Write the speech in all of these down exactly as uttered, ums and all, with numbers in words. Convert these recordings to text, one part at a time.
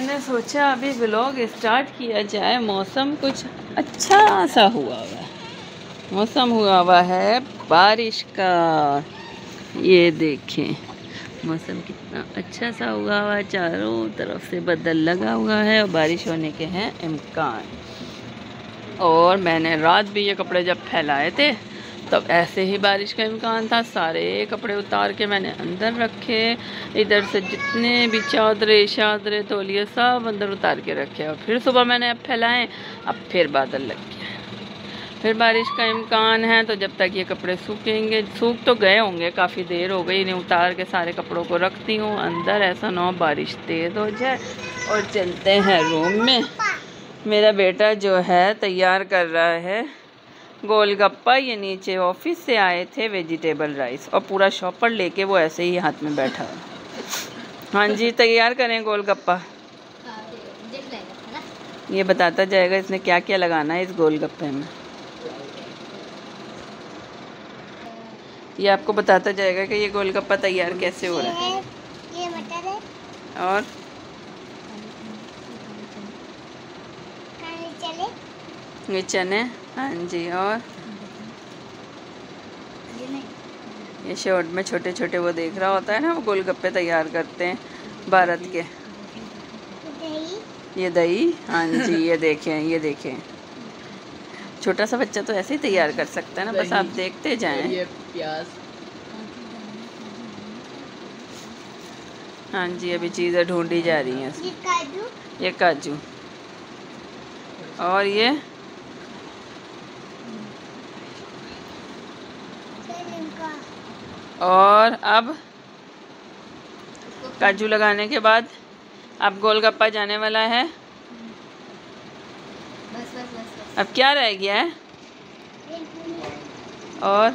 मैंने सोचा अभी व्लॉग स्टार्ट किया जाए। मौसम कुछ अच्छा सा हुआ हुआ है, मौसम हुआ हुआ है बारिश का। ये देखें मौसम कितना अच्छा सा हुआ हुआ है, चारों तरफ से बादल लगा हुआ है और बारिश होने के हैं इम्कान। और मैंने रात भी ये कपड़े जब फैलाए थे तब ऐसे ही बारिश का इम्कान था। सारे कपड़े उतार के मैंने अंदर रखे, इधर से जितने भी चादरें शादरें तौलिए सब अंदर उतार के रखे। और फिर सुबह मैंने अब फैलाएं, अब फिर बादल लग गया, फिर बारिश का इम्कान है। तो जब तक ये कपड़े सूखेंगे, सूख तो गए होंगे, काफ़ी देर हो गई, इन्हें उतार के सारे कपड़ों को रखती हूँ अंदर, ऐसा ना हो बारिश तेज़ हो जाए। और चलते हैं रूम में। मेरा बेटा जो है तैयार कर रहा है गोलगप्पा। ये नीचे ऑफिस से आए थे वेजिटेबल राइस और पूरा शॉपर लेके वो ऐसे ही हाथ में बैठा है। हाँ जी, तैयार करें गोलगप्पा। ये बताता जाएगा इसने क्या क्या लगाना है इस गोलगप्पे में। ये आपको बताता जाएगा कि ये गोलगप्पा तैयार कैसे हो रहा है। ये मटर है और चले ये चने। हाँ जी, और ये शॉर्ट में छोटे छोटे वो देख रहा होता है ना, वो गोलगप्पे तैयार करते हैं भारत के। दही, ये दही। हाँ जी, ये देखें, ये देखें छोटा सा बच्चा तो ऐसे ही तैयार कर सकता है ना, बस आप देखते जाएं। ये प्याज। हाँ जी, अभी चीज़ें ढूंढी जा रही हैं। ये काजू, ये काजू और ये और अब काजू लगाने के बाद अब गोलगप्पा जाने वाला है। बस बस बस बस। अब क्या रह गया है? और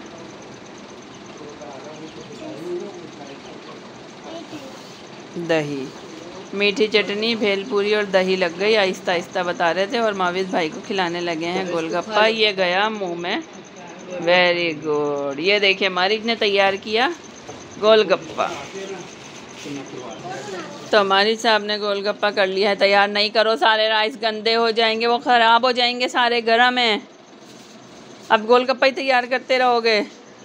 दही, मीठी चटनी, भेलपूरी और दही लग गई। आहिस्ता आहिस्ता बता रहे थे और माविद भाई को खिलाने लगे हैं गोलगप्पा। ये गया मुंह में। Very good. ये देखिए मारिक ने तैयार किया गोलगप्पा। तो मारिक साहब ने गोलगप्पा कर लिया है तैयार। नहीं करो, सारे राइस गंदे हो जाएंगे, वो ख़राब हो जाएंगे, सारे गर्म हैं। अब गोलगप्पा ही तैयार करते रहोगे।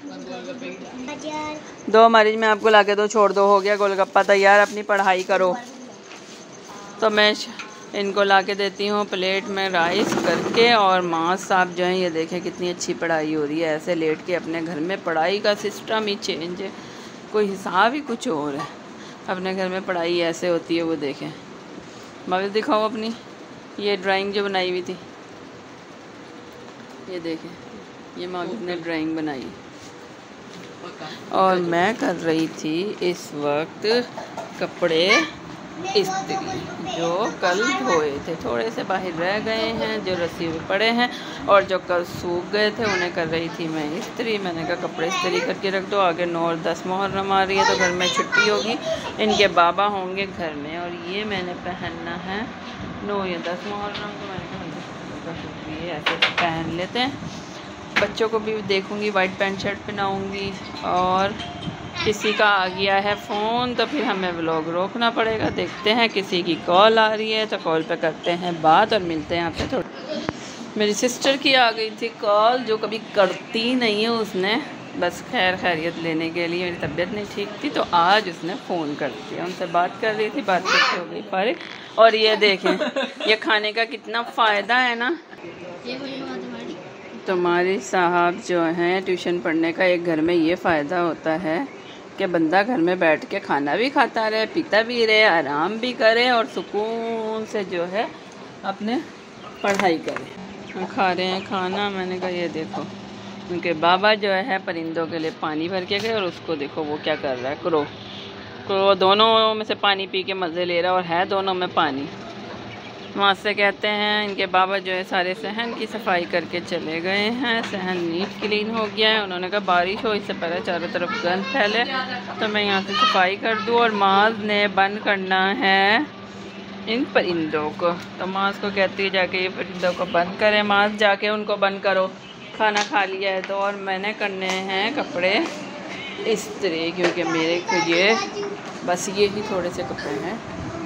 दो मारिक में आपको लाके दो, छोड़ दो, हो गया गोलगप्पा तैयार। अपनी पढ़ाई करो। तो मैं इनको ला के देती हूँ प्लेट में राइस करके। और माँ साहब जो हैं ये देखें कितनी अच्छी पढ़ाई हो रही है, ऐसे लेट के अपने घर में। पढ़ाई का सिस्टम ही चेंज है, कोई हिसाब ही कुछ और है। अपने घर में पढ़ाई ऐसे होती है, वो देखें। माविद दिखाओ अपनी ये ड्राइंग जो बनाई हुई थी, ये देखें, ये माविद ने ड्राइंग बनाई। और मैं कर रही थी इस वक्त कपड़े इस्त्री, जो कल धोए थे, थोड़े से बाहर रह गए हैं, जो रस्सी में पड़े हैं, और जो कल सूख गए थे उन्हें कर रही थी मैं इस्त्री। मैंने कहा कपड़े इस्त्री करके रख दो, आगे नौ और दस मुहर्रम आ रही है तो घर में छुट्टी होगी, इनके बाबा होंगे घर में। और ये मैंने पहनना है नौ या दस मुहर्रम, तो मैंने कहा ये ऐसे पहन लेते हैं। बच्चों को भी देखूँगी, वाइट पैंट शर्ट पहनाऊँगी। और किसी का आ गया है फ़ोन तो फिर हमें व्लॉग रोकना पड़ेगा। देखते हैं, किसी की कॉल आ रही है तो कॉल पे करते हैं बात और मिलते हैं आपसे थोड़ा। मेरी सिस्टर की आ गई थी कॉल, जो कभी करती नहीं है उसने, बस खैर खैरियत लेने के लिए। मेरी तबीयत नहीं ठीक थी तो आज उसने फ़ोन कर दिया, उनसे बात कर रही थी, बात करके हो गई फारिग। और ये देखें, ये खाने का कितना फ़ायदा है ना। तुम्हारी साहब जो हैं ट्यूशन पढ़ने का, एक घर में ये फ़ायदा होता है कि बंदा घर में बैठ के खाना भी खाता रहे, पीता भी रहे, आराम भी करे और सुकून से जो है अपने पढ़ाई करे। खा रहे हैं खाना। मैंने कहा ये देखो, उनके बाबा जो है परिंदों के लिए पानी भर के गए और उसको देखो वो क्या कर रहा है, क्रो क्रो दोनों में से पानी पी के मज़े ले रहा है, और है दोनों में पानी। वहाँ से कहते हैं इनके बाबा जो है सारे सहन की सफाई करके चले गए हैं। सहन नीट क्लीन हो गया है। उन्होंने कहा बारिश हो इससे पहले चारों तरफ गंद फैले तो मैं यहाँ से सफाई कर दूँ। और माज ने बंद करना है इन परिंदों को, तो माज को कहती है जाके ये परिंदों को बंद करें। माज जाके उनको बंद करो, खाना खा लिया है तो। और मैंने करने हैं कपड़े इस्त्री, क्योंकि मेरे को ये बस ये ही थोड़े से कपड़े हैं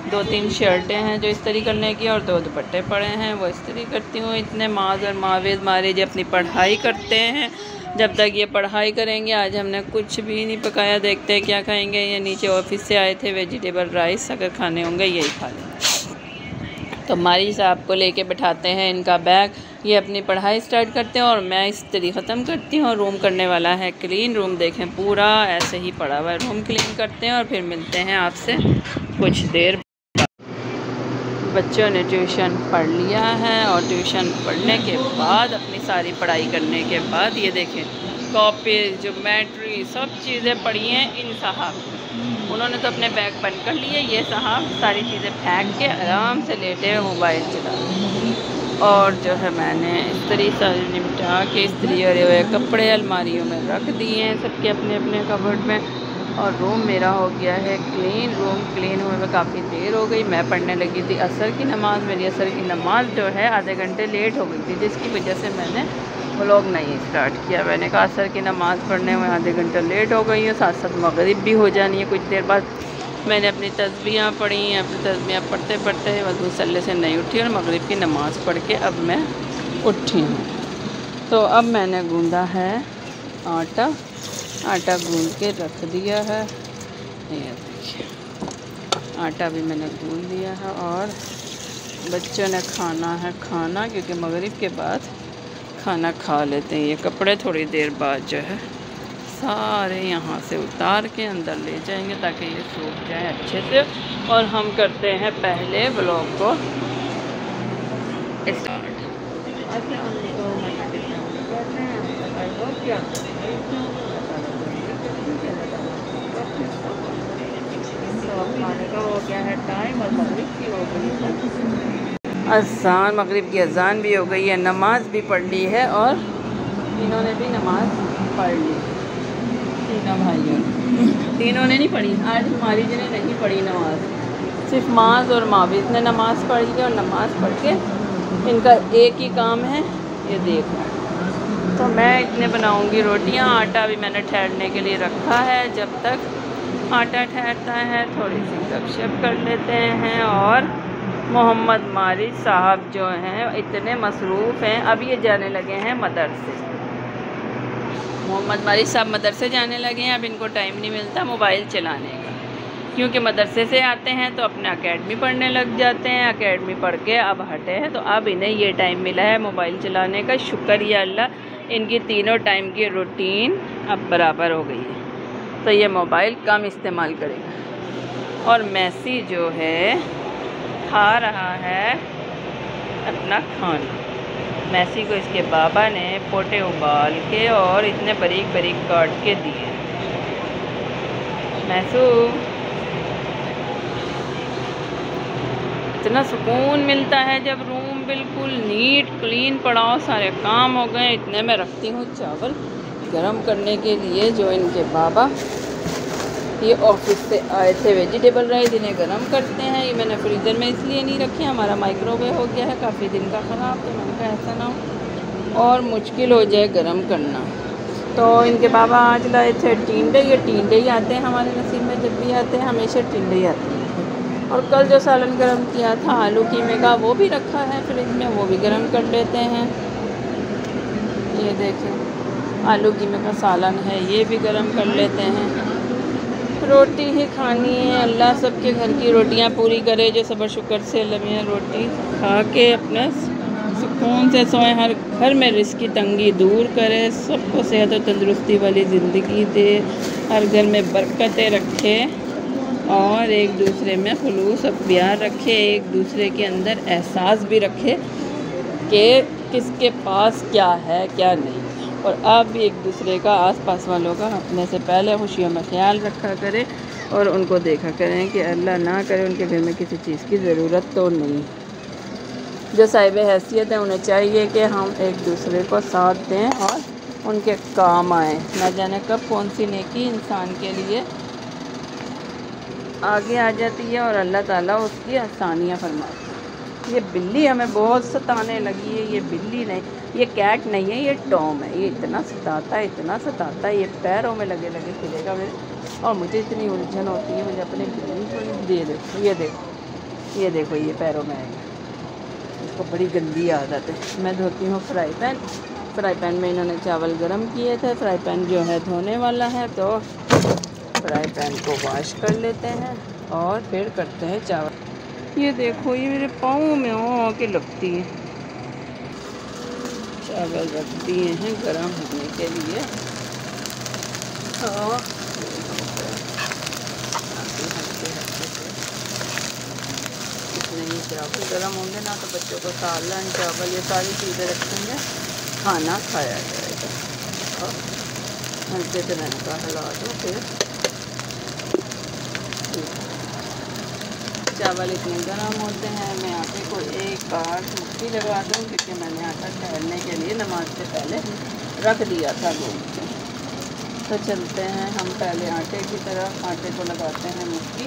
दो तीन शर्टें हैं जो इस्त्री करने की और दो दुपट्टे पड़े हैं वो इस्त्री करती हूँ। इतने माज और मावेज मारे जो अपनी पढ़ाई करते हैं। जब तक ये पढ़ाई करेंगे, आज हमने कुछ भी नहीं पकाया, देखते हैं क्या खाएंगे। ये नीचे ऑफिस से आए थे, वेजिटेबल राइस अगर खाने होंगे यही खा लेंगे। तो मारी साहब को लेके बैठाते हैं इनका बैग, ये अपनी पढ़ाई स्टार्ट करते हैं और मैं इस्त्री ख़त्म करती हूँ। रूम करने वाला है क्लीन, रूम देखें पूरा ऐसे ही पड़ा हुआ है। रूम क्लीन करते हैं और फिर मिलते हैं आपसे कुछ देर। बच्चों ने ट्यूशन पढ़ लिया है और ट्यूशन पढ़ने के बाद अपनी सारी पढ़ाई करने के बाद ये देखें कॉपी ज्योमेट्री सब चीज़ें पढ़ी हैं इन साहब। उन्होंने तो अपने बैग बंद कर लिए, ये साहब सारी चीज़ें फेंक के आराम से लेटे हैं मोबाइल चला। और जो है मैंने इस्त्री सारी निपटा के इस्त्री और हुए कपड़े अलमारियों में रख दिए हैं सबके अपने अपने कबर्ड में। और रूम मेरा हो गया है क्लीन। रूम क्लीन हुए में काफ़ी देर हो गई। मैं पढ़ने लगी थी असर की नमाज़। मेरी असर की नमाज़ जो है आधे घंटे लेट हो गई थी, जिसकी वजह से मैंने व्लॉग नहीं स्टार्ट किया। मैंने कहा असर की नमाज़ पढ़ने में आधे घंटे लेट हो गई है, साथ साथ मगरिब भी हो जानी है। कुछ देर बाद मैंने अपनी तस्बीहां पढ़ी। अपनी तस्बीहां पढ़ते पढ़ते वज़ू सल्ले से नहीं उठी और मगरिब की नमाज़ पढ़ के अब मैं उठी हूँ। तो अब मैंने गूंदा है आटा, आटा गूंद के रख दिया है। ये देखिए आटा भी मैंने गूंद दिया है और बच्चों ने खाना है खाना, क्योंकि मगरिब के बाद खाना खा लेते हैं। ये कपड़े थोड़ी देर बाद जो है सारे यहाँ से उतार के अंदर ले जाएंगे ताकि ये सूख जाए अच्छे से। और हम करते हैं पहले व्लॉग को स्टार्ट। खाने का हो गया है टाइम और मगरिब की हो गई है अज़ान, मगरिब की अज़ान भी हो गई है, नमाज भी पढ़ ली है और इन्होंने भी नमाज पढ़ ली। तीनों भाइयों ने तीनों ने नहीं पढ़ी, आज हमारी जिन्हें नहीं पढ़ी नमाज, सिर्फ माज और माविज ने नमाज़ पढ़ी है। और नमाज़ पढ़ के इनका एक ही काम है ये देखो। तो मैं इतने बनाऊंगी रोटियां। आटा भी मैंने ठहरने के लिए रखा है। जब तक आटा ठहरता है थोड़ी सी गपशप कर लेते हैं। और मोहम्मद मारिज साहब जो हैं इतने मसरूफ़ हैं, अब ये जाने लगे हैं मदरसे। मोहम्मद मारिज साहब मदरसे जाने लगे हैं। अब इनको टाइम नहीं मिलता मोबाइल चलाने का, क्योंकि मदरसे से आते हैं तो अपना अकेडमी पढ़ने लग जाते हैं। अकेडमी पढ़ के अब हटे हैं तो अब इन्हें ये टाइम मिला है मोबाइल चलाने का। शुक्रिया अल्लाह, इनकी तीनों टाइम की रूटीन अब बराबर हो गई है, तो ये मोबाइल कम इस्तेमाल करेगा। और मैसी जो है खा रहा है अपना खाना। मैसी को इसके बाबा ने पोटे उबाल के और इतने बारीक बारीक काट के दिए। मैसू इतना सुकून मिलता है जब रूम बिल्कुल नीट क्लीन पड़ा हो, सारे काम हो गए। इतने में रखती हूँ चावल गरम करने के लिए, जो इनके बाबा ये ऑफिस से आए थे वेजिटेबल राइस, इन्हें गरम करते हैं। ये मैंने फ्रीज़र में इसलिए नहीं रखे, हमारा माइक्रोवेव हो गया है काफ़ी दिन का ख़राब, तो मैंने कहा ऐसा ना हो और मुश्किल हो जाए गरम करना। तो इनके बाबा आज लाए थे टिंडे। ये टिंडे ही आते हैं हमारे नसीब में, जब भी आते हैं हमेशा टिंडे ही आते हैं। और कल जो सालन गरम किया था आलू कीमे का, वो भी रखा है फ्रिज में, वो भी गरम कर लेते हैं। ये देखें आलू कीमे का सालन है, ये भी गरम कर लेते हैं। रोटी ही खानी है, अल्लाह सबके घर की रोटियां पूरी करे, जो सबर शुक्र से लम्हे रोटी खा के अपने सुकून से सोए, हर घर में रिज़्क़ की तंगी दूर करे, सबको सेहत और तंदुरुस्ती वाली ज़िंदगी दे, हर घर में बरकतें रखे और एक दूसरे में खुलूस और प्यार रखे, एक दूसरे के अंदर एहसास भी रखे कि किसके पास क्या है क्या नहीं। और आप भी एक दूसरे का, आस-पास वालों का अपने से पहले खुशियों में ख्याल रखा करें और उनको देखा करें कि अल्लाह ना करे उनके घर में किसी चीज़ की ज़रूरत तो नहीं। जो साहिब हैसियत है उन्हें चाहिए कि हम एक दूसरे को साथ दें और उनके काम आएँ। ना जाने कब कौन सी नेकी इंसान के लिए आगे आ जाती है और अल्लाह ताला उसकी आसानियाँ फरमाता है। ये बिल्ली हमें बहुत सताने लगी है। ये बिल्ली नहीं, ये कैट नहीं है, ये टॉम है। ये इतना सताता है, इतना सताता है, ये पैरों में लगे लगे फिरेगा मेरे, और मुझे इतनी उलझन होती है। मुझे अपने बिल्ली को दे देखो, ये देखो ये देखो ये पैरों में आएगा, इसको बड़ी गंदी आदत है। मैं धोती हूँ फ्राई पैन, फ्राई पैन में इन्होंने चावल गरम किए थे। फ्राई पैन जो है धोने वाला है, तो फ्राई पैन को वॉश कर लेते हैं और फिर करते हैं चावल। ये देखो ये मेरे पाँव में आके लगती है। चावल रख दिए हैं गरम होने के लिए और नहीं चावल गरम होंगे ना तो बच्चों को सालन चावल ये सारी चीज़ें रखेंगे, खाना खाया जाएगा। और हल्के से मैंने का हिला दो। फिर चावल इतने गर्म होते हैं, मैं आटे को एक बार मुट्ठी लगा दूँ, क्योंकि मैंने आटा ठहरने के लिए नमाज से पहले रख दिया था गोल के। तो चलते हैं हम पहले आटे की तरफ, आटे को लगाते हैं मुट्ठी।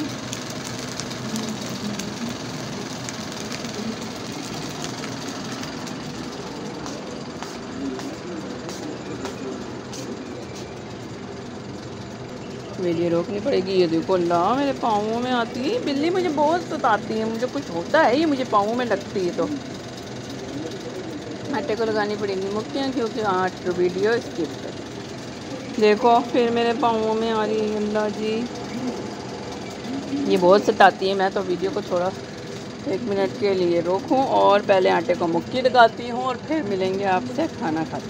वीडियो रोकनी पड़ेगी। ये देखो अल्लाह मेरे पाँवों में आती है बिल्ली, मुझे बहुत सताती है, मुझे कुछ होता है ये मुझे पाँवों में लगती है। तो आटे को लगानी पड़ेगी मुट्ठियाँ, क्योंकि आठ वीडियो स्किप कर। देखो फिर मेरे पाँवों में आ रही है अल्लाह जी, ये बहुत सताती है। मैं तो वीडियो को थोड़ा एक मिनट के लिए रोकूं और पहले आटे को मुक्की लगाती हूँ और फिर मिलेंगे आपसे खाना खाते।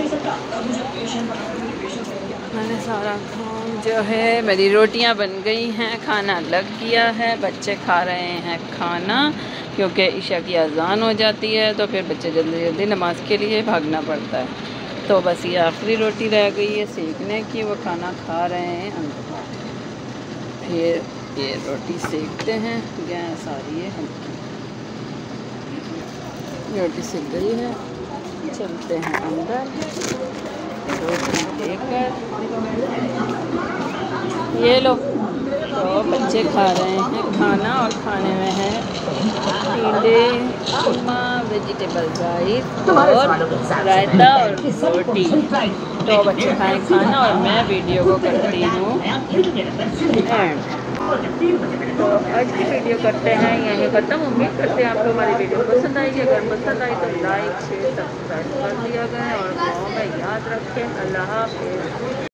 मैंने सारा काम जो है, मेरी रोटियां बन गई हैं, खाना लग गया है, बच्चे खा रहे हैं खाना, क्योंकि ईशा की अजान हो जाती है तो फिर बच्चे जल्दी जल्दी नमाज के लिए भागना पड़ता है। तो बस ये आखिरी रोटी रह गई है सेकने की, वो खाना खा रहे हैं अंदर। फिर ये रोटी सेकते हैं, गैस आ रही है हल्की, रोटी सेक गई है। चलते हैं अंदर, रोटी लेकर। ये लो, तो बच्चे खा रहे हैं खाना और खाने में है टींडे, कीमा, वेजिटेबल राइस और रायता और रोटी। तो बच्चे खाएं खाना और मैं वीडियो को करती हूँ एंड। तो आज की वीडियो करते हैं यहीं ख़त्म। उम्मीद करते हैं आपको हमारी वीडियो पसंद आएगी। अगर पसंद आई तो लाइक शेयर सब्सक्राइब कर दिया गया और दुआओं में याद रखें। अल्लाह हाफ़िज़।